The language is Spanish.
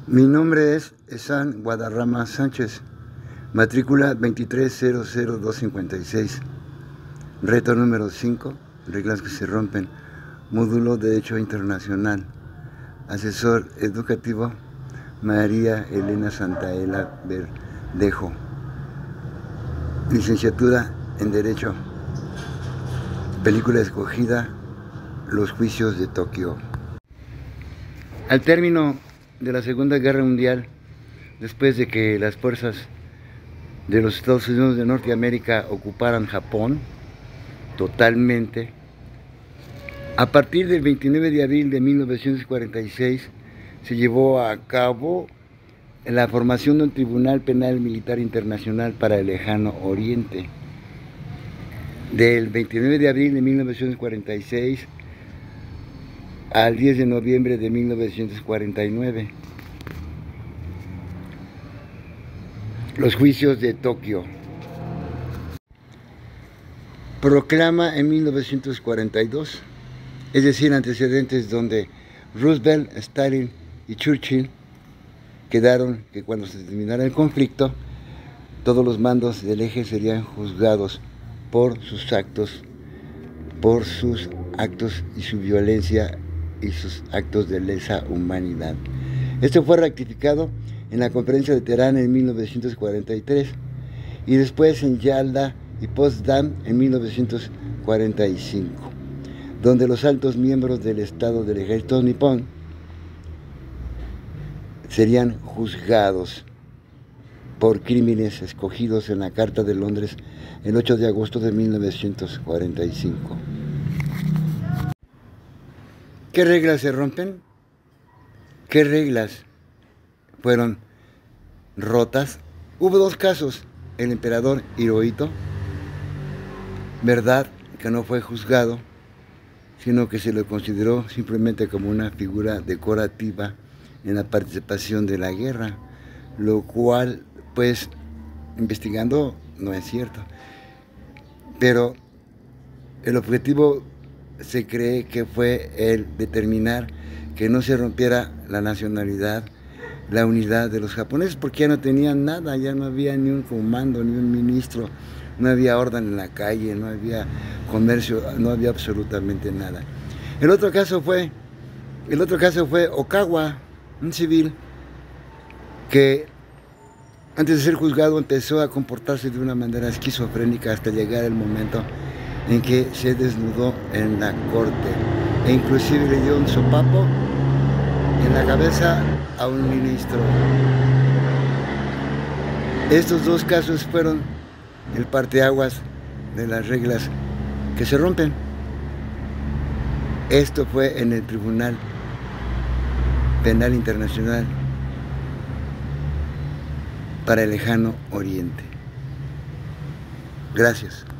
Mi nombre es Esan Guadarrama Sánchez, matrícula 2300256, reto número 5, reglas que se rompen, módulo de Derecho Internacional, asesor educativo María Elena Santaella Verdejo, licenciatura en Derecho, película escogida, Los juicios de Tokio. Al término de la Segunda Guerra Mundial, después de que las fuerzas de los Estados Unidos de Norteamérica ocuparan Japón totalmente, a partir del 29 de abril de 1946 se llevó a cabo la formación de un Tribunal Penal Militar Internacional para el Lejano Oriente. Del 29 de abril de 1946 al 10 de noviembre de 1949. Los juicios de Tokio. Proclama en 1942, es decir, antecedentes donde Roosevelt, Stalin y Churchill quedaron que cuando se terminara el conflicto, todos los mandos del eje serían juzgados por sus actos y su violencia y sus actos de lesa humanidad. Esto fue ratificado en la conferencia de Teherán en 1943 y después en Yalda y Potsdam en 1945, donde los altos miembros del Estado del Ejército nipón serían juzgados por crímenes escogidos en la Carta de Londres el 8 de agosto de 1945. ¿Qué reglas se rompen? ¿Qué reglas fueron rotas? Hubo dos casos: el emperador Hirohito, verdad que no fue juzgado, sino que se lo consideró simplemente como una figura decorativa en la participación de la guerra, lo cual, pues, investigando, no es cierto. Pero el objetivo se cree que fue el determinar que no se rompiera la nacionalidad, la unidad de los japoneses, porque ya no tenían nada, ya no había ni un comando, ni un ministro, no había orden en la calle, no había comercio, no había absolutamente nada. El otro caso fue Okawa, un civil que antes de ser juzgado empezó a comportarse de una manera esquizofrénica hasta llegar el momento en que se desnudó en la corte e inclusive le dio un sopapo en la cabeza a un ministro. Estos dos casos fueron el parteaguas de las reglas que se rompen. Esto fue en el Tribunal Penal Internacional para el Lejano Oriente. Gracias.